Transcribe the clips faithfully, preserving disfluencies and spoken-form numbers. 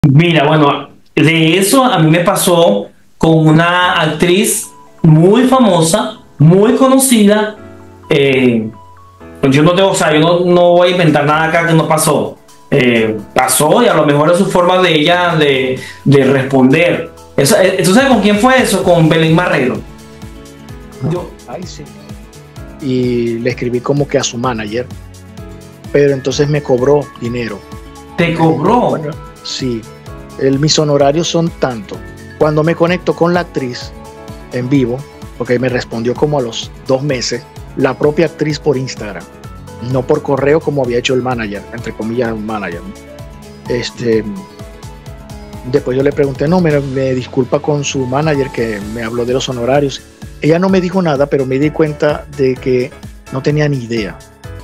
Mira, bueno, de eso a mí me pasó con una actriz muy famosa, muy conocida. eh, pues yo no tengo, o sea, yo no, no voy a inventar nada acá que no pasó. Eh, pasó y a lo mejor es su forma de ella de, de responder. Eso, eh, ¿tú sabes con quién fue eso? Con Belén Marrero. Yo, Ay, sí. Y le escribí como que a su manager, pero entonces me cobró dinero. ¿te cobró? Bueno, sí, el, mis honorarios son tanto. Cuando me conecto con la actriz en vivo, porque me respondió como a los dos meses, la propia actriz por Instagram, no por correo como había hecho el manager, entre comillas, un manager, ¿no? Este, después yo le pregunté, no, me, me disculpa con su manager que me habló de los honorarios. Ella no me dijo nada, pero me di cuenta de que no tenía ni idea.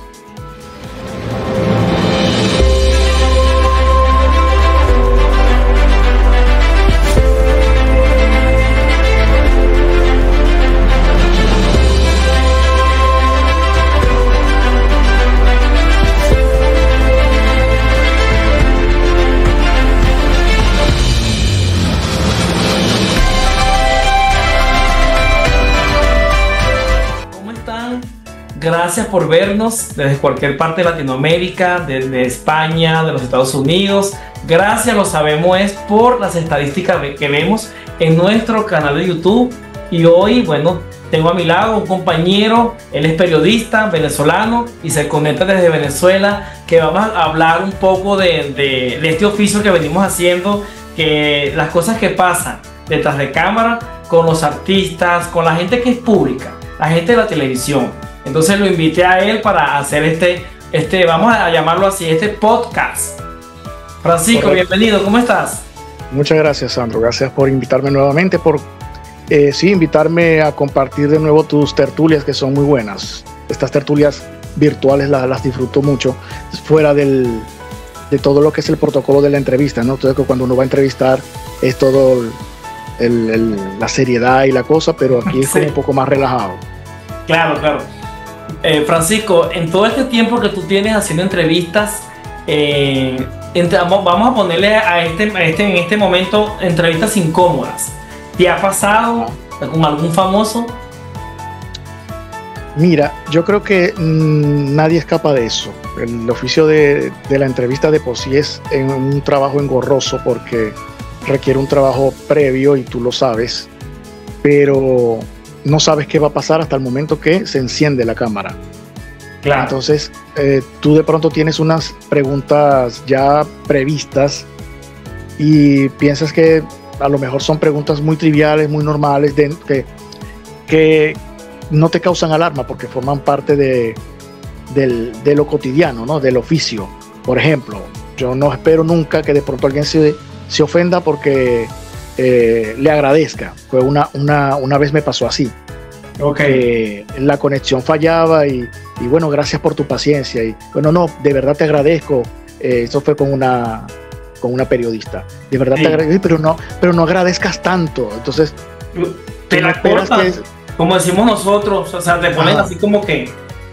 ¿Cómo están? Gracias por vernos desde cualquier parte de Latinoamérica, desde España, de los Estados Unidos. Gracias, lo sabemos, es por las estadísticas que vemos en nuestro canal de YouTube. Y hoy, bueno, tengo a mi lado un compañero, él es periodista venezolano y se conecta desde Venezuela, que vamos a hablar un poco de, de, de este oficio que venimos haciendo, que las cosas que pasan detrás de cámara con los artistas, con la gente que es pública, la gente de la televisión. Entonces lo invité a él para hacer este, este, vamos a llamarlo así, este podcast. Francisco, Correcto. bienvenido, ¿cómo estás? Muchas gracias, Sandro. Gracias por invitarme nuevamente, por eh, sí, invitarme a compartir de nuevo tus tertulias, que son muy buenas. Estas tertulias virtuales las, las disfruto mucho, fuera del, de todo lo que es el protocolo de la entrevista, ¿no? Entonces, cuando uno va a entrevistar es todo el, el, la seriedad y la cosa, pero aquí es Sí. como un poco más relajado. Claro, claro. Eh, Francisco, en todo este tiempo que tú tienes haciendo entrevistas, eh, entre- vamos vamos a ponerle a este, a este, en este momento entrevistas incómodas. ¿Te ha pasado con algún famoso? Mira, yo creo que mmm, nadie escapa de eso. El oficio de, de la entrevista de por sí es en un trabajo engorroso porque requiere un trabajo previo y tú lo sabes, pero no sabes qué va a pasar hasta el momento que se enciende la cámara. Claro. Entonces, eh, tú de pronto tienes unas preguntas ya previstas y piensas que a lo mejor son preguntas muy triviales, muy normales, de, que, que no te causan alarma porque forman parte de, del, de lo cotidiano, ¿no? Del oficio. Por ejemplo, yo no espero nunca que de pronto alguien se, se ofenda porque eh, le agradezca. Fue una, una, una vez me pasó así. Ok. Eh, la conexión fallaba y, y bueno, gracias por tu paciencia. Y bueno, no, de verdad te agradezco. Eh, eso fue con una, con una periodista. De verdad Sí. te agradezco, pero no, pero no agradezcas tanto. Entonces, Te tú no la esperas cortan, que- como decimos nosotros, o sea, te ponen Ajá. así como que,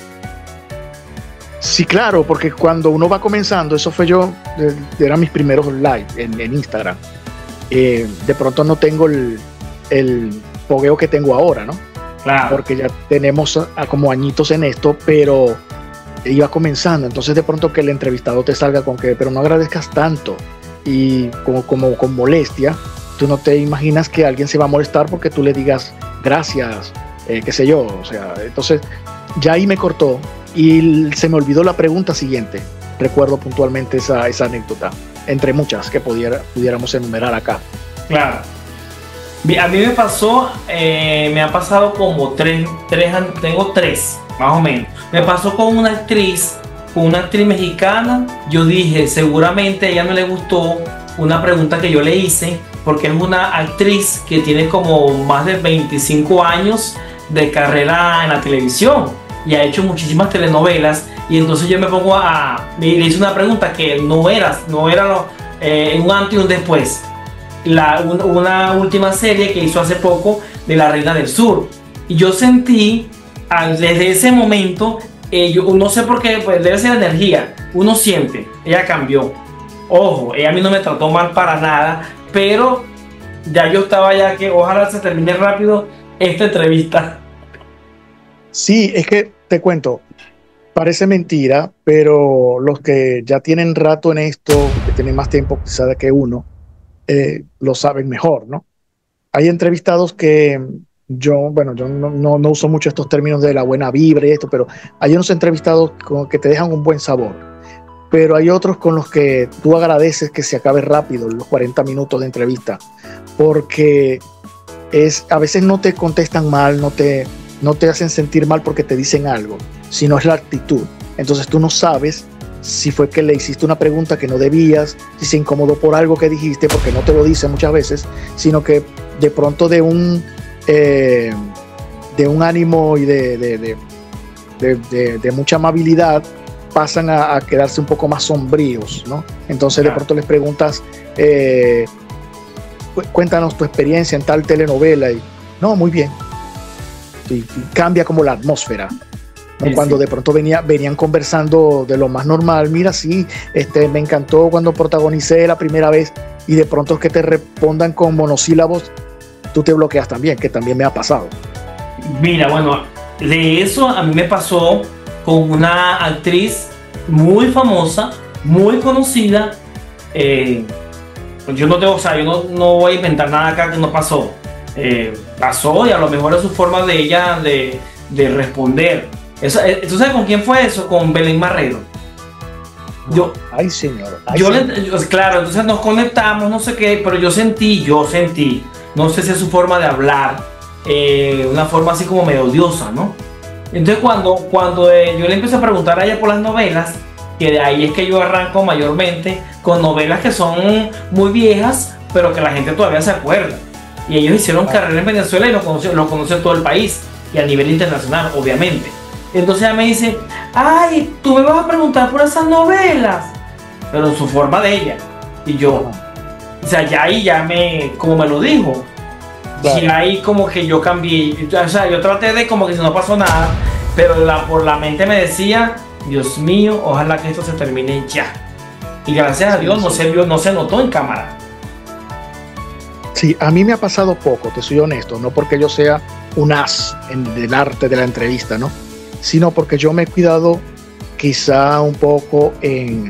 sí, claro, porque cuando uno va comenzando, eso fue yo, eh, eran mis primeros live en, en Instagram. Eh, de pronto no tengo el, el fogueo que tengo ahora, ¿no? claro, Porque ya tenemos a, como añitos en esto, pero iba comenzando. Entonces de pronto que el entrevistado te salga con que, pero no agradezcas tanto y como, como con molestia, tú no te imaginas que alguien se va a molestar porque tú le digas gracias, eh, qué sé yo. O sea, entonces ya ahí me cortó y se me olvidó la pregunta siguiente. Recuerdo puntualmente esa, esa anécdota, entre muchas que pudiera, pudiéramos enumerar acá. claro. Bi- A mí me pasó, eh, me ha pasado como tres, tres, an- tengo tres, más o menos. Me pasó con una actriz, con una actriz mexicana. Yo dije, seguramente a ella no le gustó una pregunta que yo le hice, porque es una actriz que tiene como más de veinticinco años de carrera en la televisión y ha hecho muchísimas telenovelas. Y entonces yo me pongo a, le hice una pregunta que no era, no era lo, eh, un antes y un después. La, un- una última serie que hizo hace poco de La Reina del Sur. Y yo sentí, al- desde ese momento, eh, yo no sé por qué, pues debe ser energía, uno siente, ella cambió. Ojo, ella a mí no me trató mal para nada, pero ya yo estaba ya que ojalá se termine rápido esta entrevista. Sí, es que te cuento, parece mentira, pero los que ya tienen rato en esto, que tienen más tiempo quizá que uno, eh, lo saben mejor, ¿no? Hay entrevistados que yo, bueno, yo no, no, no uso mucho estos términos de la buena vibra y esto, pero hay unos entrevistados con, que te dejan un buen sabor, pero hay otros con los que tú agradeces que se acabe rápido los cuarenta minutos de entrevista, porque es, a veces no te contestan mal, no te, no te hacen sentir mal porque te dicen algo, sino es la actitud. Entonces tú no sabes si fue que le hiciste una pregunta que no debías, si se incomodó por algo que dijiste, porque no te lo dice muchas veces, sino que de pronto de un, eh, de un ánimo y de, de, de, de, de, de mucha amabilidad pasan a, a quedarse un poco más sombríos, ¿no? Entonces de pronto les preguntas, eh, cuéntanos tu experiencia en tal telenovela y no, muy bien. Y, y cambia como la atmósfera. ¿No? Sí, cuando sí. De pronto venía, venían conversando de lo más normal, mira, sí, este, me encantó cuando protagonicé la primera vez, y de pronto es que te respondan con monosílabos, tú te bloqueas también, que también me ha pasado. Mira, bueno, de eso a mí me pasó con una actriz muy famosa, muy conocida. Eh, yo no tengo, o sea, yo no, no voy a inventar nada acá que no pasó. Eh, pasó, y a lo mejor es su forma de ella de, de responder. Eso, ¿tú sabes con quién fue eso? Con Belén Marrero. Yo, ay, señor. Ay, yo señor. Le, yo, claro, entonces nos conectamos, no sé qué, pero yo sentí, yo sentí, no sé si es su forma de hablar, eh, una forma así como medio odiosa, ¿no? Entonces cuando, cuando eh, yo le empecé a preguntar a ella por las novelas, que de ahí es que yo arranco mayormente con novelas que son muy viejas, pero que la gente todavía se acuerda. Y ellos hicieron ah. carrera en Venezuela y lo conoció, lo conoce todo el país, y a nivel internacional, obviamente. Entonces ella me dice, ay, tú me vas a preguntar por esas novelas, pero en su forma de ella. Y yo, o sea, ya ahí ya me, como me lo dijo, claro. Y ahí como que yo cambié, o sea, yo traté de como que si no pasó nada, pero la, por la mente me decía, Dios mío, ojalá que esto se termine ya. Y gracias a Dios no se vio, no se notó en cámara. Sí, a mí me ha pasado poco, te soy honesto, no porque yo sea un as en el arte de la entrevista, ¿no? Sino porque yo me he cuidado quizá un poco en,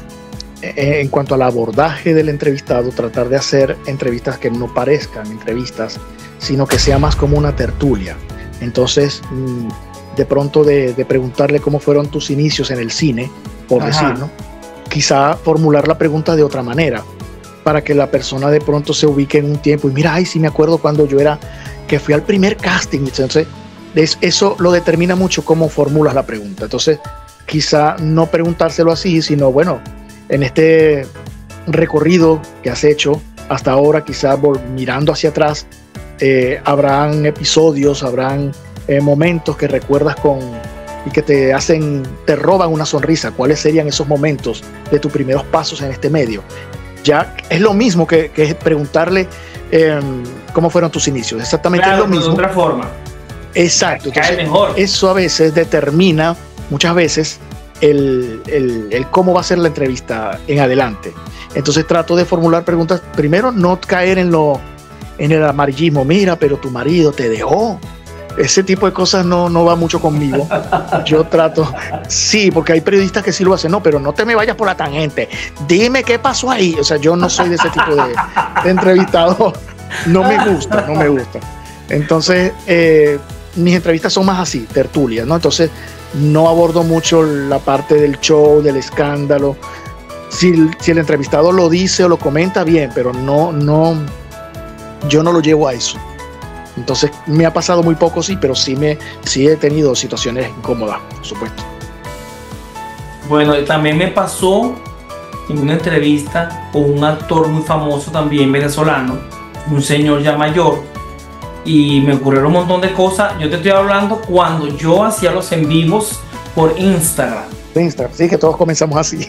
en cuanto al abordaje del entrevistado, tratar de hacer entrevistas que no parezcan entrevistas, sino que sea más como una tertulia. Entonces, de pronto de, de preguntarle cómo fueron tus inicios en el cine, por Ajá. decir, ¿no? Quizá formular la pregunta de otra manera, para que la persona de pronto se ubique en un tiempo y mira, ay, sí me acuerdo cuando yo era, que fui al primer casting, entonces eso lo determina mucho cómo formulas la pregunta. Entonces, quizá no preguntárselo así, sino bueno, en este recorrido que has hecho hasta ahora, quizá mirando hacia atrás, eh, habrán episodios, habrán eh, momentos que recuerdas con y que te hacen, te roban una sonrisa. ¿Cuáles serían esos momentos de tus primeros pasos en este medio? Ya es lo mismo que, que preguntarle eh, cómo fueron tus inicios. Exactamente, claro, es lo mismo. De otra forma. Exacto. Entonces, mejor. Eso a veces determina, muchas veces, el, el, el cómo va a ser la entrevista en adelante. Entonces trato de formular preguntas. Primero, no caer en, lo, en el amarillismo. Mira, pero tu marido te dejó. Ese tipo de cosas no, no va mucho conmigo. Yo trato, sí, porque hay periodistas que sí lo hacen, no, pero no te me vayas por la tangente, dime qué pasó ahí. O sea, yo no soy de ese tipo de, de entrevistado, no me gusta, no me gusta. Entonces, eh, mis entrevistas son más así, tertulias, ¿no? Entonces, no abordo mucho la parte del show, del escándalo. Si, si el entrevistado lo dice o lo comenta, bien, pero no, no, yo no lo llevo a eso. Entonces me ha pasado muy poco, sí, pero sí, me, sí he tenido situaciones incómodas, por supuesto. Bueno, también me pasó en una entrevista con un actor muy famoso también venezolano, un señor ya mayor, y me ocurrieron un montón de cosas. Yo te estoy hablando cuando yo hacía los en vivos por Instagram. Instagram, sí, que todos comenzamos así.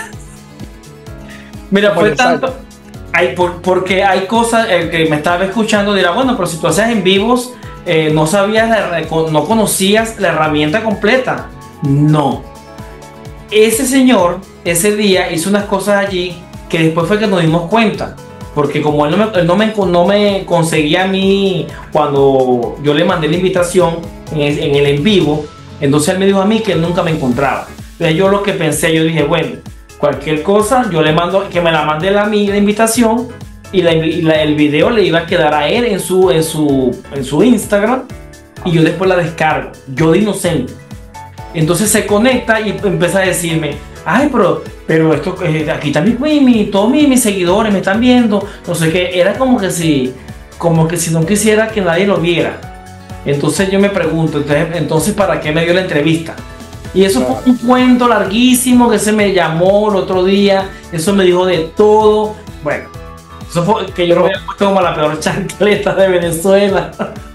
Mira, fue tanto... Hay, por, porque hay cosas, el que me estaba escuchando dirá, bueno, pero si tú hacías en vivos, eh, no sabías, la, no conocías la herramienta completa. No. Ese señor, ese día, hizo unas cosas allí que después fue que nos dimos cuenta. Porque como él no me, él no me, no me conseguía a mí cuando yo le mandé la invitación en el, en el en vivo, entonces él me dijo a mí que él nunca me encontraba. Entonces yo lo que pensé, yo dije, bueno, cualquier cosa, yo le mando, que me la mande a mí la invitación y, la, y la, el video le iba a quedar a él en su, en su, en su Instagram y yo después la descargo, yo de inocente. Entonces se conecta y empieza a decirme, ay, pero, pero esto, eh, aquí también mi, mi, todos mis, mis seguidores me están viendo, no sé qué, era como que si, como que si no quisiera que nadie lo viera. Entonces yo me pregunto, entonces, entonces ¿para qué me dio la entrevista? Y eso fue un cuento larguísimo que se me llamó el otro día, eso me dijo de todo. Bueno, eso fue que yo lo había puesto como la peor chancleta de Venezuela.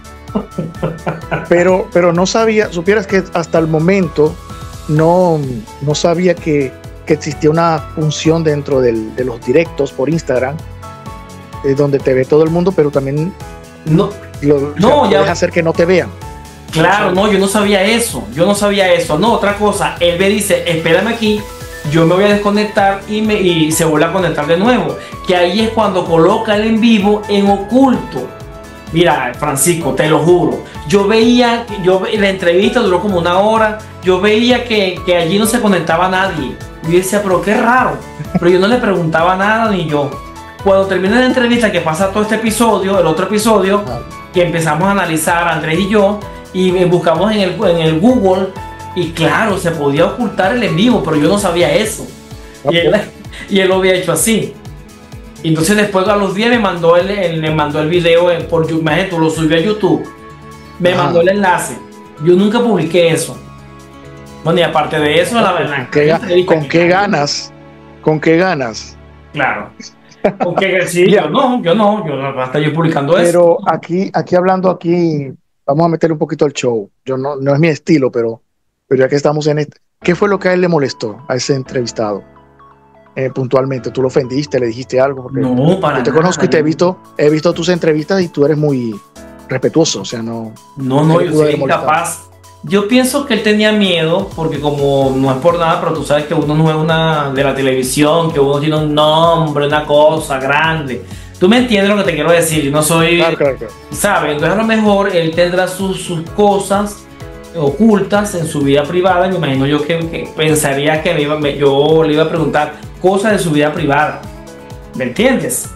Pero, pero no sabía, supieras que hasta el momento no, no sabía que, que existía una función dentro del, de los directos por Instagram, eh, donde te ve todo el mundo, pero también no, lo, no, o sea, ya puedes hacer que no te vean. Claro, no, yo no sabía eso, yo no sabía eso. No, otra cosa, él me dice, espérame aquí, yo me voy a desconectar y, me, y se vuelve a conectar de nuevo. Que ahí es cuando coloca el en vivo en oculto. Mira, Francisco, te lo juro, yo veía, yo, la entrevista duró como una hora, yo veía que, que allí no se conectaba nadie. Y yo decía, pero qué raro, pero yo no le preguntaba nada ni yo. Cuando termina la entrevista, que pasa todo este episodio, el otro episodio, que empezamos a analizar Andrés y yo, y buscamos en el, en el Google, y claro, se podía ocultar el en vivo, pero yo no sabía eso. Y él, y él lo había hecho así. Y entonces después a los días me mandó el, el, me mandó el video por YouTube, lo subió a YouTube, me Ajá. mandó el enlace. Yo nunca publiqué eso. Bueno, y aparte de eso, la verdad. ¿Con qué, ¿con qué ganas? ¿Con qué ganas? Claro. ¿Con qué sí, yo no, yo no, yo no, hasta yo publicando pero eso. Pero aquí, aquí hablando aquí, vamos a meter un poquito el show. Yo no, no es mi estilo, pero, pero ya que estamos en este, ¿qué fue lo que a él le molestó a ese entrevistado? Eh, puntualmente, ¿tú lo ofendiste? ¿Le dijiste algo? Porque no, para yo te nada, conozco y te he visto, he visto tus entrevistas y tú eres muy respetuoso, o sea, no... No, no, yo soy incapaz. Yo pienso que él tenía miedo, porque como no es por nada, pero tú sabes que uno no es una de la televisión, que uno tiene un nombre, una cosa grande. Tú me entiendes lo que te quiero decir, yo no soy... Claro, claro, claro. ¿Sabes? Entonces a lo mejor él tendrá sus, sus cosas ocultas en su vida privada. Me imagino yo que, que pensaría que me iba, me, yo le iba a preguntar cosas de su vida privada. ¿Me entiendes?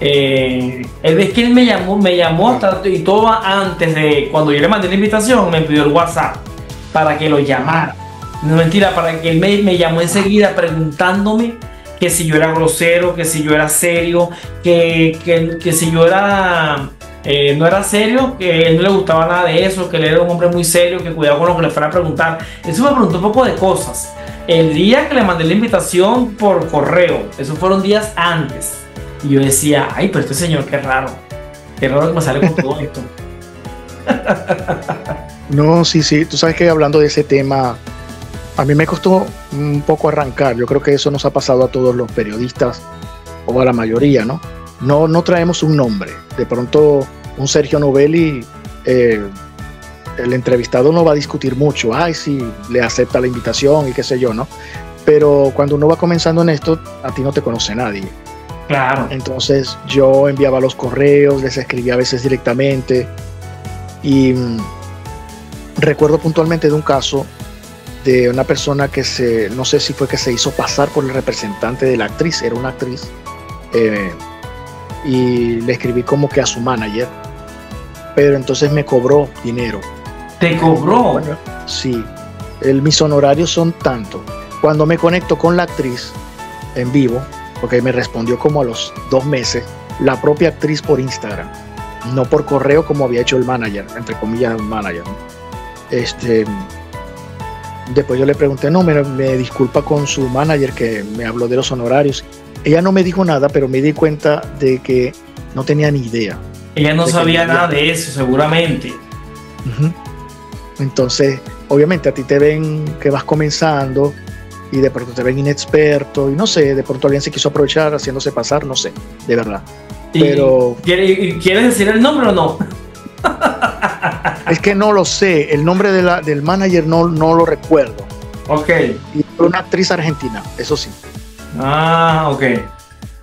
Eh, él es que él me llamó, me llamó hasta, y todo antes de cuando yo le mandé la invitación, me pidió el WhatsApp para que lo llamara. No mentira, para que él me, me llamó enseguida preguntándome que si yo era grosero, que si yo era serio, que, que, que si yo era eh, no era serio, que a él no le gustaba nada de eso, que él era un hombre muy serio, que cuidado con lo que le fuera a preguntar. Eso me preguntó un poco de cosas. El día que le mandé la invitación por correo, esos fueron días antes. Y yo decía, ay, pero este señor, qué raro. Qué raro que me sale con todo esto. No, sí, sí. Tú sabes que hablando de ese tema, a mí me costó un poco arrancar. Yo creo que eso nos ha pasado a todos los periodistas, o a la mayoría, ¿no? No, no traemos un nombre. De pronto, un Sergio Novelli, eh, el entrevistado no va a discutir mucho. Ay, sí, le acepta la invitación y qué sé yo, ¿no? Pero cuando uno va comenzando en esto, a ti no te conoce nadie. Claro. Entonces yo enviaba los correos, les escribía a veces directamente y mmm, recuerdo puntualmente de un caso de una persona que se, no sé si fue que se hizo pasar por el representante de la actriz, era una actriz, eh, y le escribí como que a su manager, pero entonces me cobró dinero. ¿Te cobró? Bueno, sí, el, mis honorarios son tanto. Cuando me conecto con la actriz en vivo, porque me respondió como a los dos meses, la propia actriz por Instagram, no por correo como había hecho el manager, entre comillas el manager, ¿no? Este, después yo le pregunté, no, me, me disculpa con su manager que me habló de los honorarios. Ella no me dijo nada, pero me di cuenta de que no tenía ni idea. Ella no sabía nada de eso, seguramente. Uh-huh. Entonces, obviamente a ti te ven que vas comenzando y de pronto te ven inexperto y no sé, de pronto alguien se quiso aprovechar haciéndose pasar, no sé, de verdad. Pero ¿quieres decir el nombre o no? Es que no lo sé, el nombre de la, del manager no, no lo recuerdo. Ok. Y una actriz argentina, eso sí. Ah, ok.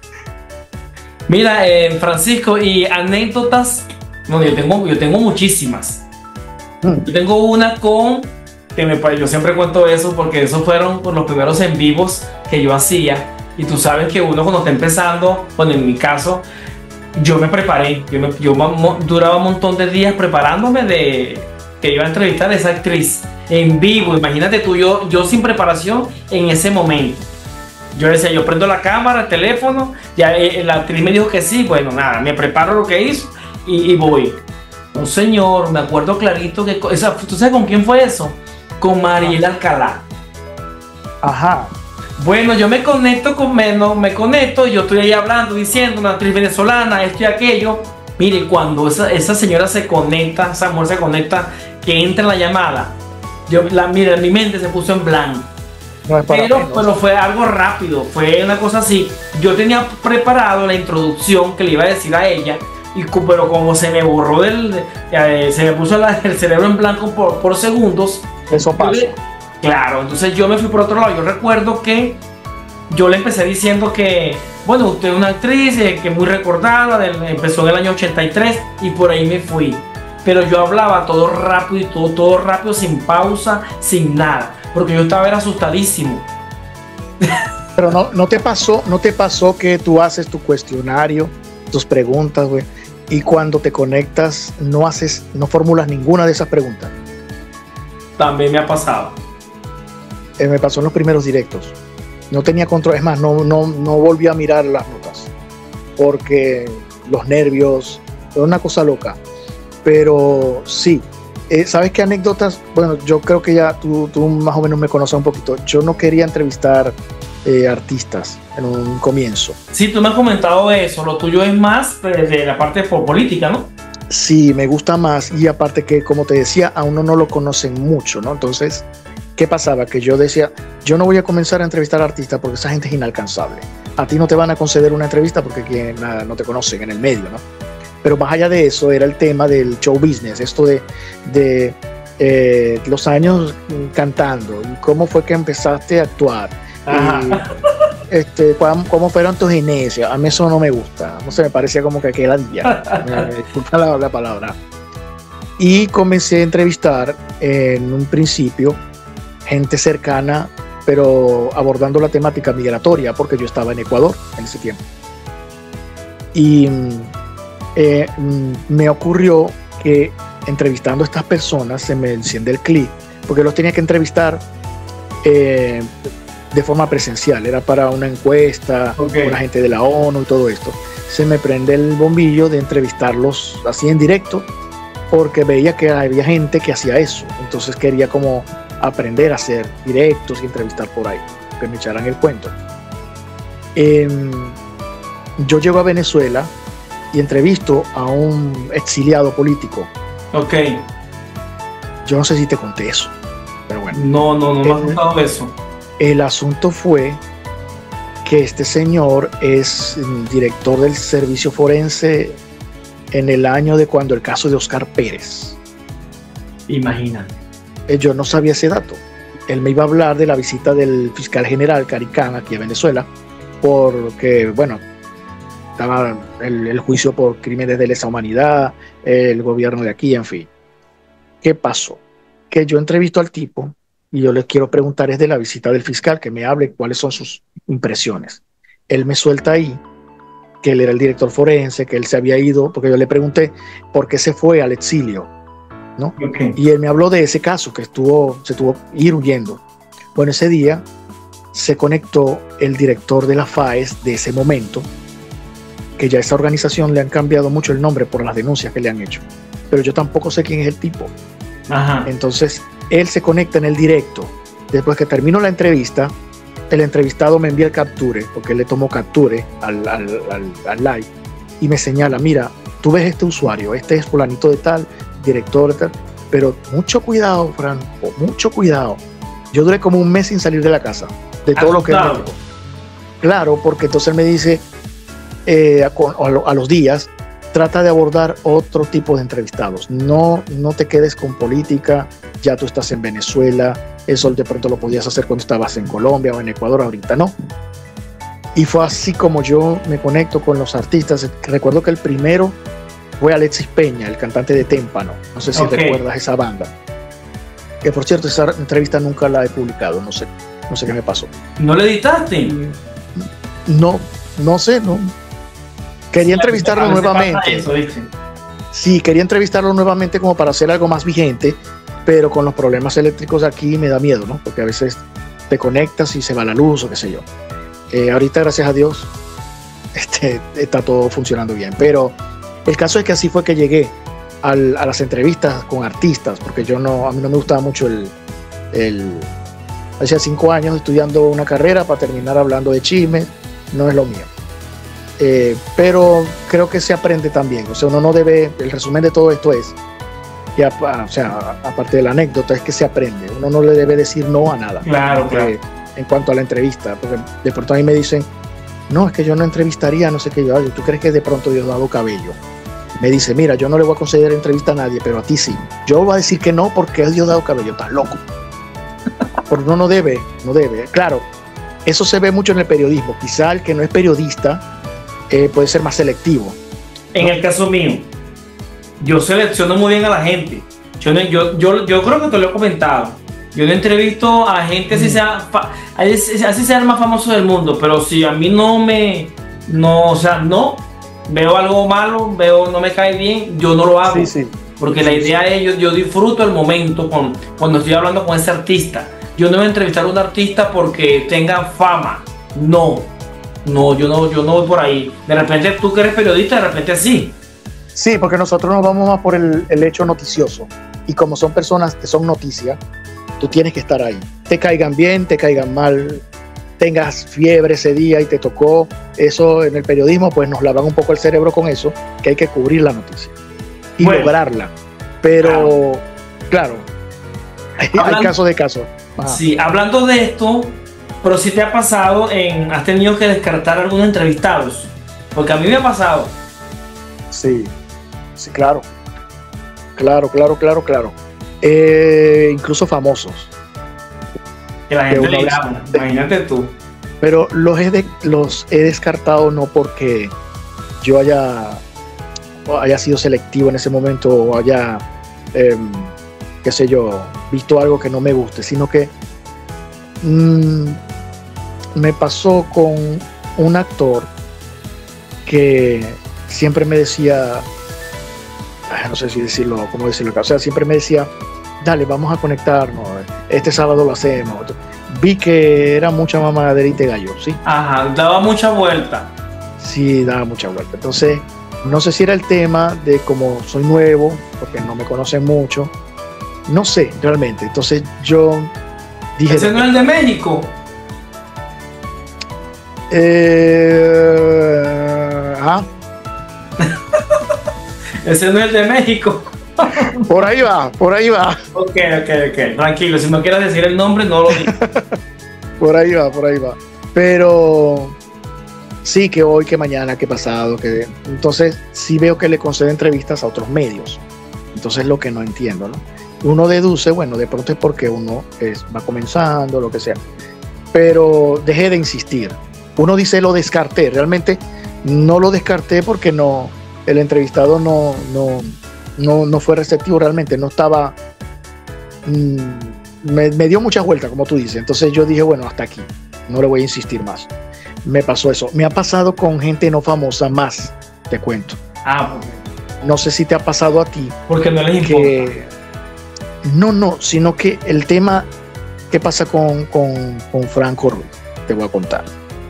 Mira, eh, Francisco, y anécdotas, bueno, yo tengo, yo tengo muchísimas. Mm. Yo tengo una con, que me, yo siempre cuento eso porque esos fueron los primeros en vivos que yo hacía. Y tú sabes que uno cuando está empezando, bueno, en mi caso, yo me preparé. Yo, me, yo mo, duraba un montón de días preparándome de que iba a entrevistar a esa actriz en vivo. Imagínate tú, yo, yo sin preparación en ese momento. Yo decía, yo prendo la cámara, el teléfono, ya eh, la actriz me dijo que sí, bueno, nada, me preparo lo que hizo y, y voy. Un señor, me acuerdo clarito que, esa, ¿tú sabes con quién fue eso? Con Mariela Alcalá. Ajá. Bueno, yo me conecto con menos, me conecto, yo estoy ahí hablando, diciendo, una actriz venezolana, esto y aquello. Mire, cuando esa, esa señora se conecta, esa mujer se conecta, que entra en la llamada, yo, la, mira, mi mente se puso en blanco. No es para pero, menos. Pero fue algo rápido, fue una cosa así. Yo tenía preparado la introducción que le iba a decir a ella, y, pero como se me borró del, eh, se me puso la, el cerebro en blanco por, por segundos. Eso pasa. Le, claro, entonces yo me fui por otro lado. Yo recuerdo que yo le empecé diciendo que, bueno, usted es una actriz eh, que es muy recordada, del, empezó en el año ochenta y tres y por ahí me fui. Pero yo hablaba todo rápido y todo, todo rápido, sin pausa, sin nada. Porque yo estaba era asustadísimo. Pero no, no te pasó, no te pasó que tú haces tu cuestionario, tus preguntas, güey, y cuando te conectas no haces, no formulas ninguna de esas preguntas. También me ha pasado. Eh, me pasó en los primeros directos. No tenía control, es más, no, no, no volví a mirar las notas porque los nervios, era una cosa loca. Pero sí. Eh, ¿Sabes qué anécdotas? Bueno, yo creo que ya tú, tú más o menos me conoces un poquito. Yo no quería entrevistar eh, artistas en un comienzo. Sí, tú me has comentado eso. Lo tuyo es más de, de la parte política, ¿no? Sí, me gusta más. Y aparte que, como te decía, a uno no lo conocen mucho, ¿no? Entonces, ¿qué pasaba? Que yo decía, yo no voy a comenzar a entrevistar a artistas porque esa gente es inalcanzable. A ti no te van a conceder una entrevista porque quien, nada, no te conocen en el medio, ¿no? Pero más allá de eso era el tema del show business, esto de, de eh, los años cantando y cómo fue que empezaste a actuar. Y, este, cómo fueron tus inicios. A mí eso no me gusta, no se me parecía como que aquella día. Disculpa la, la palabra. Y comencé a entrevistar en un principio gente cercana, pero abordando la temática migratoria, porque yo estaba en Ecuador en ese tiempo. Y Eh, me ocurrió que entrevistando a estas personas se me enciende el clic, porque los tenía que entrevistar eh, de forma presencial, era para una encuesta, okay, con la gente de la ONU y todo esto. Se me prende el bombillo de entrevistarlos así en directo, porque veía que había gente que hacía eso, entonces quería como aprender a hacer directos y entrevistar por ahí, que me echaran el cuento. Eh, yo llego a Venezuela y entrevisto a un exiliado político. Ok. Yo no sé si te conté eso, pero bueno. No, no, no me has contado eso. El asunto fue que este señor es director del servicio forense en el año de cuando el caso de Oscar Pérez. Imagínate. Yo no sabía ese dato. Él me iba a hablar de la visita del fiscal general Caricán aquí a Venezuela, porque, bueno, estaba el, el juicio por crímenes de lesa humanidad, el gobierno de aquí, en fin. ¿Qué pasó? Que yo entrevisto al tipo y yo le quiero preguntar es de la visita del fiscal, que me hable cuáles son sus impresiones. Él me suelta ahí que él era el director forense, que él se había ido, porque yo le pregunté por qué se fue al exilio, ¿no? Okay. Y él me habló de ese caso, que estuvo, se tuvo que ir huyendo. Bueno, ese día se conectó el director de la FAES de ese momento, que ya a esa organización le han cambiado mucho el nombre por las denuncias que le han hecho, pero yo tampoco sé quién es el tipo. Ajá. Entonces él se conecta en el directo. Después que terminó la entrevista, el entrevistado me envía el capture, porque él le tomó capture al, al, al, al live, y me señala, mira, tú ves este usuario, este es fulanito de tal, director de tal, pero mucho cuidado, Franco, mucho cuidado. Yo duré como un mes sin salir de la casa, de todo lo que él me dijo. Claro, porque entonces él me dice, Eh, a, a, a los días, trata de abordar otro tipo de entrevistados. No, no te quedes con política, ya tú estás en Venezuela, eso de pronto lo podías hacer cuando estabas en Colombia o en Ecuador, ahorita no. Y fue así como yo me conecto con los artistas. Recuerdo que el primero fue Alexis Peña, el cantante de Témpano. No sé si okay. recuerdas esa banda. Que por cierto, esa entrevista nunca la he publicado. No sé, no sé qué me pasó. ¿No le editaste? No, no sé, no. Quería entrevistarlo nuevamente. Eso, sí, quería entrevistarlo nuevamente como para hacer algo más vigente, pero con los problemas eléctricos aquí me da miedo, ¿no? Porque a veces te conectas y se va la luz o qué sé yo. Eh, ahorita, gracias a Dios, este, está todo funcionando bien. Pero el caso es que así fue que llegué al, a las entrevistas con artistas, porque yo no, a mí no me gustaba mucho el... el hacía cinco años estudiando una carrera para terminar hablando de chisme, no es lo mío. Eh, pero creo que se aprende también. O sea, uno no debe... El resumen de todo esto es, que, o sea, aparte de la anécdota, es que se aprende. Uno no le debe decir no a nada. Claro, claro. Eh, en cuanto a la entrevista, porque de pronto a mí me dicen, no, es que yo no entrevistaría, no sé qué yo, ¿tú crees que de pronto Diosdado Cabello me dice, mira, yo no le voy a conceder entrevista a nadie, pero a ti sí? Yo voy a decir que no porque es Diosdado Cabello, estás loco. Porque uno no debe, no debe. Claro, eso se ve mucho en el periodismo. Quizá el que no es periodista eh, puede ser más selectivo. En el caso mío, yo selecciono muy bien a la gente. Yo, yo, yo, yo creo que te lo he comentado. Yo no entrevisto a gente así sea, así sea el más famoso del mundo, pero si a mí no me, no, o sea, no, veo algo malo, veo no me cae bien, yo no lo hago. Sí, sí. Porque sí, la idea sí. es, yo, yo disfruto el momento con, cuando estoy hablando con ese artista. Yo no voy a entrevistar a un artista porque tenga fama, no, no, yo no, yo no voy por ahí. De repente tú que eres periodista, de repente sí. Sí, porque nosotros nos vamos más por el, el hecho noticioso. Y como son personas que son noticias, tú tienes que estar ahí. Te caigan bien, te caigan mal, tengas fiebre ese día y te tocó. Eso en el periodismo, pues nos lavan un poco el cerebro con eso, que hay que cubrir la noticia y bueno, lograrla. Pero, claro, claro hay casos de casos. Sí, hablando de esto, pero si te ha pasado, en, has tenido que descartar algunos entrevistados, porque a mí me ha pasado. Sí, sí, claro. Claro, claro, claro, claro. Eh, incluso famosos. Que la gente le llama, imagínate tú. Pero los he, de, los he descartado no porque yo haya, haya sido selectivo en ese momento o haya, eh, qué sé yo, visto algo que no me guste, sino que mmm, me pasó con un actor que siempre me decía, no sé si decirlo, cómo decirlo, o sea, siempre me decía, dale, vamos a conectarnos, este sábado lo hacemos. Vi que era mucha mamaderita de gallo, ¿sí? Ajá, daba mucha vuelta. Sí, daba mucha vuelta. Entonces, no sé si era el tema de como soy nuevo, porque no me conocen mucho, no sé realmente. Entonces yo dije... ¿Ese no es el de México? Eh... ¿Ah? Ese no es el de México. Por ahí va, por ahí va. Ok, ok, ok. Tranquilo, si no quieres decir el nombre, no lo digas. Por ahí va, por ahí va. Pero sí, que hoy, que mañana, que pasado, que... Entonces sí veo que le concede entrevistas a otros medios. Entonces lo que no entiendo, ¿no? Uno deduce, bueno, de pronto es porque uno es, va comenzando, lo que sea. Pero dejé de insistir. Uno dice lo descarté. Realmente no lo descarté porque no... El entrevistado no, no, no, no fue receptivo realmente, no estaba, mmm, me, me dio muchas vueltas, como tú dices. Entonces yo dije, bueno, hasta aquí, no le voy a insistir más. Me pasó eso. Me ha pasado con gente no famosa más, te cuento. Ah, porque... No sé si te ha pasado a ti. Porque no les que, importa. No, no, sino que el tema, ¿qué pasa con, con, con Franco Ruiz? Te voy a contar.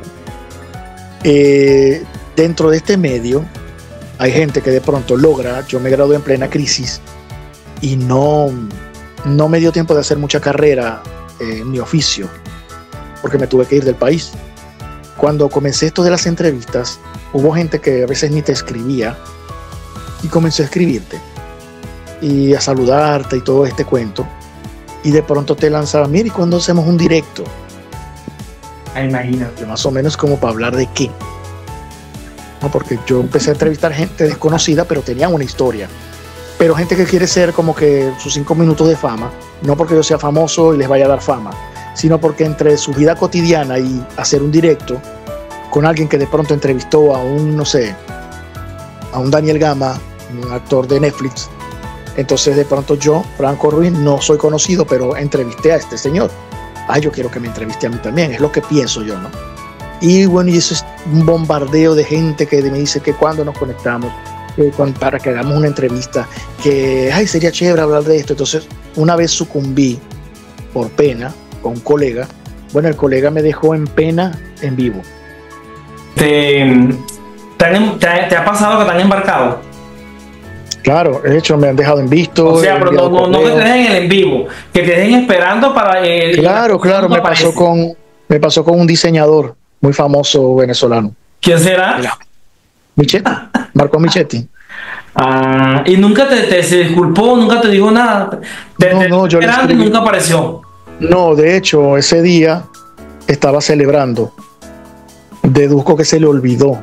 Eh, dentro de este medio, hay gente que de pronto logra, yo me gradué en plena crisis y no, no me dio tiempo de hacer mucha carrera eh, en mi oficio, porque me tuve que ir del país. Cuando comencé esto de las entrevistas, hubo gente que a veces ni te escribía y comencé a escribirte y a saludarte y todo este cuento, y de pronto te lanzaba, mira, ¿y cuándo hacemos un directo? Ah, imagínate. Más o menos como para hablar de qué. No, porque yo empecé a entrevistar gente desconocida, pero tenían una historia. Pero gente que quiere ser como que sus cinco minutos de fama, no porque yo sea famoso y les vaya a dar fama, sino porque entre su vida cotidiana y hacer un directo, con alguien que de pronto entrevistó a un, no sé, a un Daniel Gama, un actor de Netflix. Entonces de pronto yo, Franco Ruiz, no soy conocido, pero entrevisté a este señor. Ah, yo quiero que me entreviste a mí también, es lo que pienso yo, ¿no? Y bueno, y eso es un bombardeo de gente que me dice que cuando nos conectamos, que cuando, para que hagamos una entrevista, que ay, sería chévere hablar de esto. Entonces, una vez sucumbí por pena con un colega. Bueno, el colega me dejó en pena en vivo. ¿Te, te, han, te, te ha pasado que te han embarcado? Claro, de hecho me han dejado en visto. O sea, pero no, no, no que te dejen en el en vivo, que te dejen esperando para... Eh, claro, claro, me pasó, con, me pasó con un diseñador muy famoso venezolano. ¿Quién será? Mira, Michetti, Marco Michetti. Ah, y nunca te, te se disculpó, nunca te dijo nada. Te, no, te no, yo le escribí, nunca apareció. No, de hecho, ese día estaba celebrando. Deduzco que se le olvidó.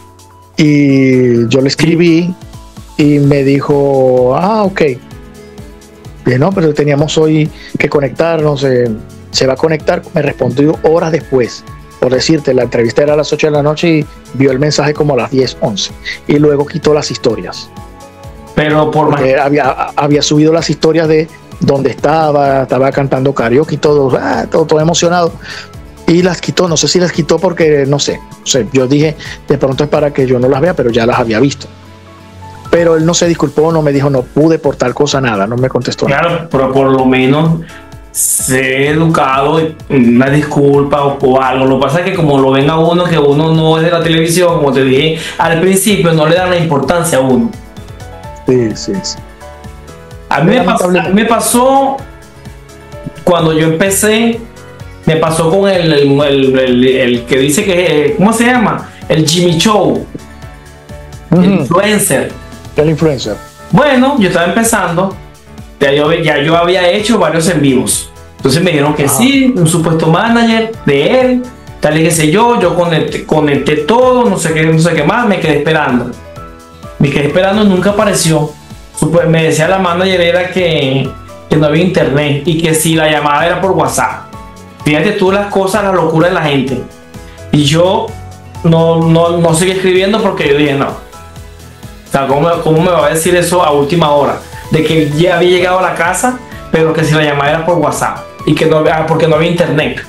Y yo le escribí y me dijo, ah, ok. Y no, pero teníamos hoy que conectarnos. Eh, se va a conectar. Me respondió horas después. Por decirte, la entrevista era a las ocho de la noche y vio el mensaje como a las diez, once. Y luego quitó las historias. Pero por más... había, había subido las historias de donde estaba, estaba cantando karaoke y todo, ah, todo, todo emocionado. Y las quitó, no sé si las quitó porque, no sé, no sé, yo dije, de pronto es para que yo no las vea, pero ya las había visto. Pero él no se disculpó, no me dijo, no pude por tal cosa, nada, no me contestó claro, nada. Claro, pero por lo menos ser educado, una disculpa o, o algo. Lo que pasa es que como lo ven a uno, que uno no es de la televisión, como te dije al principio, no le dan la importancia a uno. Sí, sí, sí. A mí, me pasó, a mí me pasó cuando yo empecé, me pasó con el, el, el, el, el que dice que, ¿cómo se llama? El Jimmy Show, uh-huh. El influencer. El influencer. Bueno, yo estaba empezando, ya yo, ya yo había hecho varios en vivos. Entonces me dijeron que Ajá. sí, un supuesto manager de él, tal y que sé yo, yo conecté, conecté todo, no sé qué, no sé qué más, me quedé esperando. Me quedé esperando, nunca apareció. Me decía la manager era que, que no había internet y que si la llamada era por WhatsApp. Fíjate tú las cosas, la locura de la gente. Y yo no, no, no seguí escribiendo porque yo dije no. O sea, ¿cómo, ¿cómo me va a decir eso a última hora? De que ya había llegado a la casa, pero que si la llamada era por WhatsApp y que no, porque no había internet.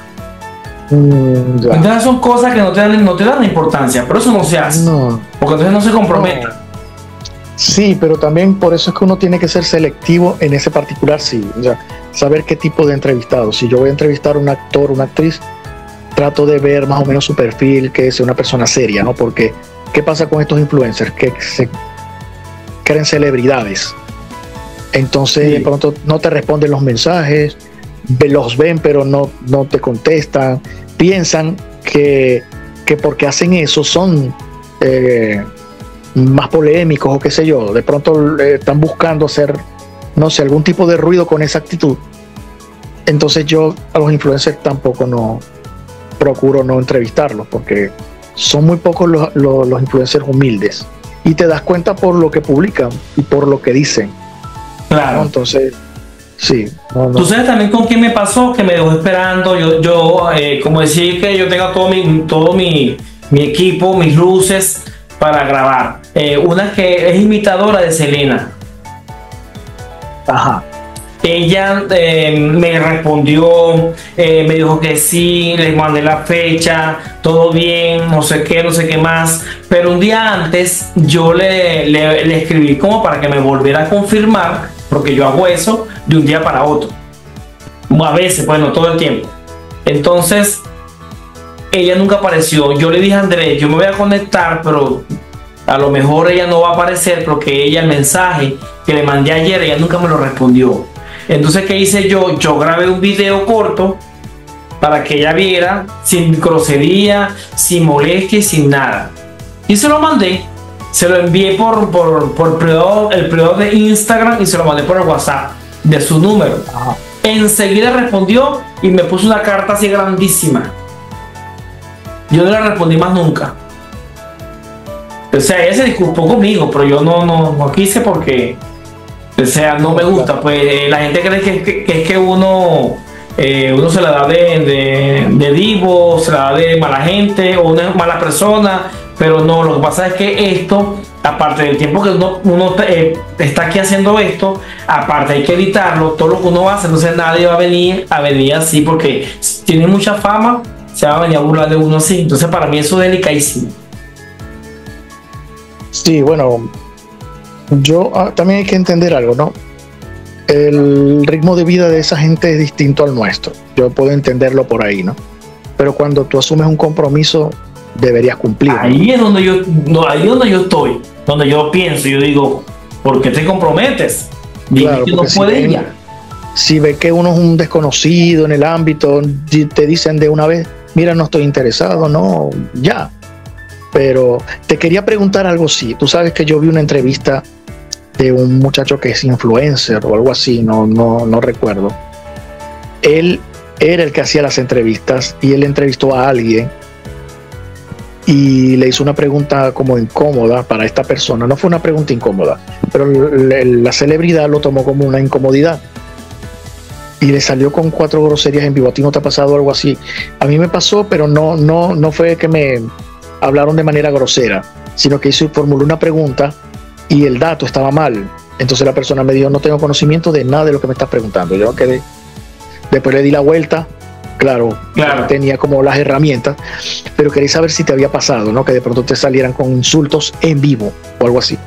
Mm, entonces son cosas que no te dan, no te dan importancia, pero eso no se hace. No. Porque entonces no se compromete. No. Sí, pero también por eso es que uno tiene que ser selectivo en ese particular, sí. O sea, saber qué tipo de entrevistado. Si yo voy a entrevistar a un actor, una actriz, trato de ver más o menos su perfil, que sea una persona seria, ¿no? Porque, ¿qué pasa con estos influencers? Que se creen celebridades. Entonces, sí. de pronto no te responden los mensajes, los ven, pero no, no te contestan. Piensan que, que porque hacen eso son... Eh, más polémicos o qué sé yo, de pronto eh, están buscando hacer, no sé, algún tipo de ruido con esa actitud. Entonces yo a los influencers tampoco no procuro no entrevistarlos, porque son muy pocos los, los, los influencers humildes, y te das cuenta por lo que publican y por lo que dicen. Claro. ¿No? Entonces, sí. No, no. Tú sabes también con quién me pasó, que me dejó esperando. Yo, yo eh, como decir que yo tengo todo mi, todo mi, mi equipo, mis luces para grabar. Eh, una que es imitadora de Selena. Ajá. Ella eh, me respondió, eh, me dijo que sí, les mandé la fecha, todo bien, no sé qué, no sé qué más. Pero un día antes yo le, le, le escribí como para que me volviera a confirmar, porque yo hago eso de un día para otro. A veces, pues no todo el tiempo. Entonces, ella nunca apareció. Yo le dije a Andrés, yo me voy a conectar, pero a lo mejor ella no va a aparecer porque ella, el mensaje que le mandé ayer, ella nunca me lo respondió. Entonces, ¿qué hice yo? Yo grabé un video corto para que ella viera, sin grosería, sin molestia y sin nada. Y se lo mandé. Se lo envié por, por, por privado, el privado de Instagram, y se lo mandé por el WhatsApp de su número. Ajá. Enseguida respondió y me puso una carta así grandísima. Yo no le respondí más nunca. O sea, ella se disculpó conmigo, pero yo no, no, no quise porque, o sea, no me gusta. Pues eh, la gente cree que, que, que es que uno eh, uno se la da de, de, de divo, se la da de mala gente o una mala persona, pero no, lo que pasa es que esto, aparte del tiempo que uno, uno eh, está aquí haciendo esto, aparte hay que editarlo, todo lo que uno hace, entonces nadie va a venir a venir así porque tiene mucha fama, se va a venir a burlar de uno así, entonces para mí eso es delicadísimo. Sí, bueno, yo ah, también hay que entender algo, ¿no? El ritmo de vida de esa gente es distinto al nuestro. Yo puedo entenderlo por ahí, ¿no? Pero cuando tú asumes un compromiso, deberías cumplir. Ahí es donde yo, no, ahí es donde yo estoy, donde yo pienso, yo digo, ¿por qué te comprometes? Dime Claro, que no porque si puede ven- ya. Si ve que uno es un desconocido en el ámbito, di- te dicen de una vez, mira, no estoy interesado, no, ya. Pero te quería preguntar algo, sí. Tú sabes que yo vi una entrevista de un muchacho que es influencer o algo así, no, no, no recuerdo. Él era el que hacía las entrevistas y él entrevistó a alguien y le hizo una pregunta como incómoda para esta persona. No fue una pregunta incómoda, pero l- l- la celebridad lo tomó como una incomodidad y le salió con cuatro groserías en vivo. ¿A ti no te ha pasado algo así? A mí me pasó, pero no, no, no fue que me hablaron de manera grosera, sino que hizo, formuló una pregunta y el dato estaba mal. Entonces la persona me dijo, no tengo conocimiento de nada de lo que me estás preguntando. Yo quedé, después le di la vuelta, claro, Claro. tenía como las herramientas, pero quería saber si te había pasado, ¿no? Que de pronto te salieran con insultos en vivo o algo así.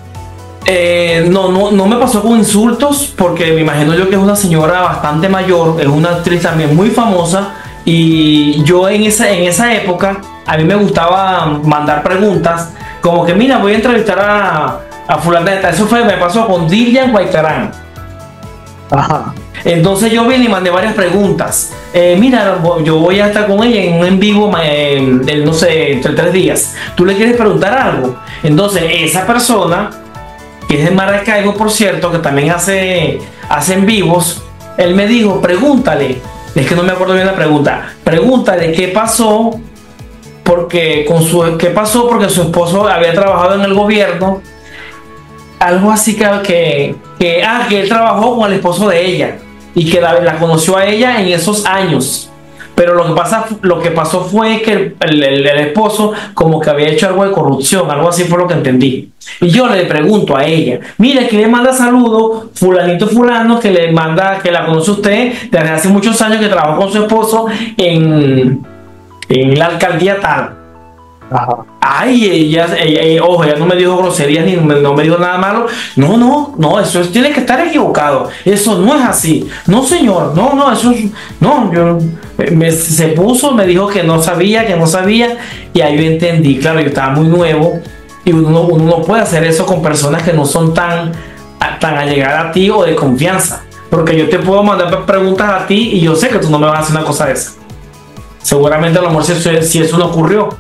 Eh, no, no, no me pasó con insultos porque me imagino yo que es una señora bastante mayor, es una actriz también muy famosa y yo en esa, en esa época a mí me gustaba mandar preguntas como que mira voy a entrevistar a, a fulana de tal. Eso fue, me pasó con Dilian Guaitarán. Ajá. Entonces yo vine y mandé varias preguntas. Eh, mira, yo voy a estar con ella en un en vivo, eh, del, no sé, entre tres días. ¿Tú le quieres preguntar algo? Entonces esa persona, que es de Maracaibo, por cierto, que también hace, hace en vivos, él me dijo, pregúntale, es que no me acuerdo bien la pregunta, pregúntale qué pasó, porque con su, qué pasó porque su esposo había trabajado en el gobierno, algo así que, que, que, ah, que él trabajó con el esposo de ella y que la, la conoció a ella en esos años. Pero lo que, pasa, lo que pasó fue que el, el, el esposo como que había hecho algo de corrupción, algo así fue lo que entendí. Y yo le pregunto a ella, mire, que le manda saludos fulanito fulano, que le manda, que la conoce usted desde hace muchos años, que trabajó con su esposo en, en la alcaldía tal. Ajá. Ay, ella, ella, ella, ojo, ella no me dijo groserías ni me, no me dijo nada malo. No, no, no, eso es, tiene que estar equivocado. Eso no es así. No, señor, no, no, eso es, no, yo me, se puso, me dijo que no sabía, que no sabía, y ahí yo entendí, claro, yo estaba muy nuevo, y uno, uno no puede hacer eso con personas que no son tan, tan allegadas a ti o de confianza. Porque yo te puedo mandar preguntas a ti y yo sé que tú no me vas a hacer una cosa de esa. Seguramente a lo mejor si, si eso no ocurrió.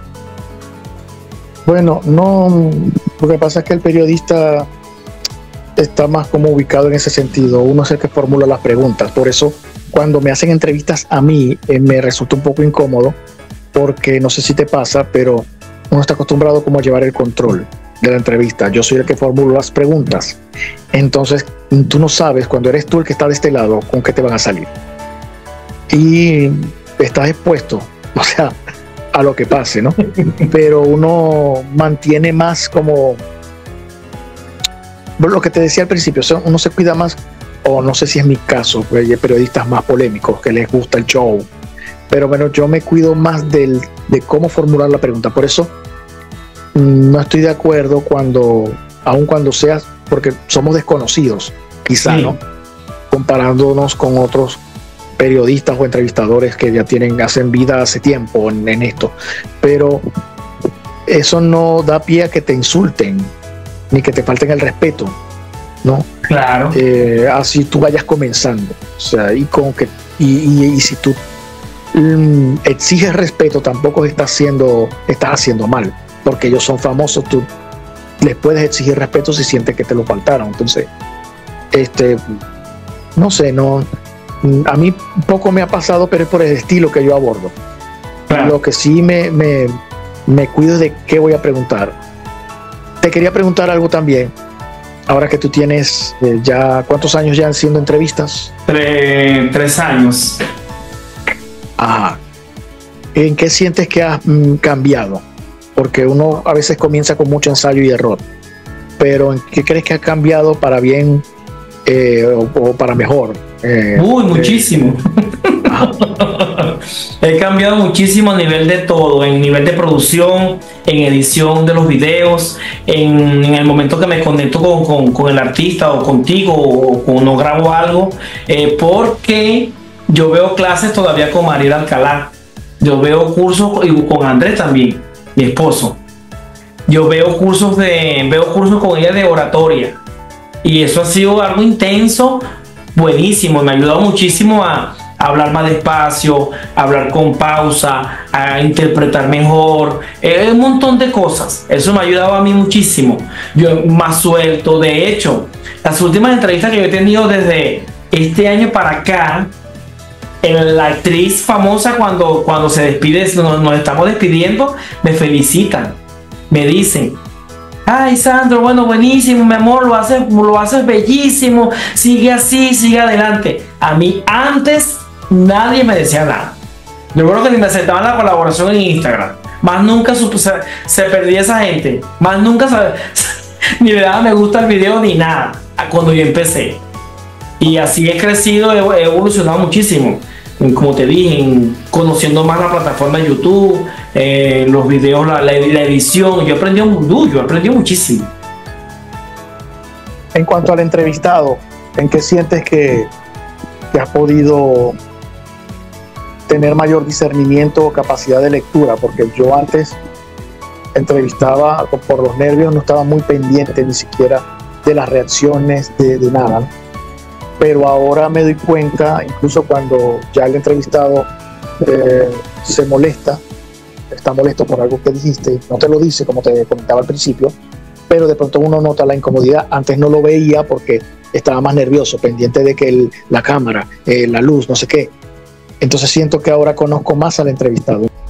Bueno, no, lo que pasa es que el periodista está más como ubicado en ese sentido. Uno es el que formula las preguntas. Por eso, cuando me hacen entrevistas a mí, eh, me resulta un poco incómodo, porque no sé si te pasa, pero uno está acostumbrado como a llevar el control de la entrevista. Yo soy el que formulo las preguntas. Entonces, tú no sabes, cuando eres tú el que está de este lado, con qué te van a salir. Y estás expuesto, o sea, a lo que pase, ¿no? Pero uno mantiene más como lo que te decía al principio, o sea, uno se cuida más, o no sé si es mi caso, pues hay periodistas más polémicos que les gusta el show, pero bueno, yo me cuido más del, de cómo formular la pregunta. Por eso no estoy de acuerdo cuando, aun cuando seas, porque somos desconocidos, quizá, sí, ¿no? Comparándonos con otros periodistas o entrevistadores que ya tienen, hacen vida hace tiempo en, en esto, pero eso no da pie a que te insulten ni que te falten el respeto, ¿no? Claro. Eh, así tú vayas comenzando, o sea, y con que y, y, y si tú mm, exiges respeto, tampoco estás haciendo estás haciendo mal, porque ellos son famosos, tú les puedes exigir respeto si sientes que te lo faltaron. Entonces, este, no sé, no. A mí poco me ha pasado, pero es por el estilo que yo abordo. Claro. Lo que sí me, me, me cuido de qué voy a preguntar. Te quería preguntar algo también. Ahora que tú tienes eh, ya, ¿cuántos años ya haciendo entrevistas? Tres, tres años. Ajá. ¿En qué sientes que has mm, cambiado? Porque uno a veces comienza con mucho ensayo y error, pero ¿en qué crees que ha cambiado para bien eh, o, o para mejor? Eh, Uy, muchísimo. Eh, He cambiado muchísimo a nivel de todo, en nivel de producción, en edición de los videos, en, en el momento que me conecto con, con, con el artista o contigo o cuando grabo algo, eh, porque yo veo clases todavía con Mariela Alcalá, yo veo cursos y con Andrés también, mi esposo. Yo veo cursos de veo cursos con ella de oratoria y eso ha sido algo intenso, buenísimo, me ha ayudado muchísimo a, a hablar más despacio, a hablar con pausa, a interpretar mejor, eh, un montón de cosas. Eso me ha ayudado a mí muchísimo. Yo más suelto, de hecho, las últimas entrevistas que yo he tenido desde este año para acá, la actriz famosa cuando, cuando se despide, nos, nos estamos despidiendo, me felicitan, me dicen: ay, Sandro, bueno, buenísimo, mi amor, lo haces, lo haces bellísimo, sigue así, sigue adelante. A mí antes nadie me decía nada. Yo creo que ni me aceptaban la colaboración en Instagram. Más nunca supo, se, se perdía esa gente. Más nunca se, ni le daba me gusta al video ni nada cuando yo empecé. Y así he crecido, he, he evolucionado muchísimo. Como te dije, en, conociendo más la plataforma de YouTube, eh, los videos, la, la, la edición. Yo aprendí, uh, yo aprendí muchísimo. En cuanto al entrevistado, ¿en qué sientes que, que has podido tener mayor discernimiento o capacidad de lectura? Porque yo antes entrevistaba por los nervios, no estaba muy pendiente ni siquiera de las reacciones, de, de nada, ¿no? Pero ahora me doy cuenta, incluso cuando ya el entrevistado eh, se molesta, está molesto por algo que dijiste, no te lo dice como te comentaba al principio, pero de pronto uno nota la incomodidad. Antes no lo veía porque estaba más nervioso, pendiente de que el, la cámara, eh, la luz, no sé qué. Entonces siento que ahora conozco más al entrevistado.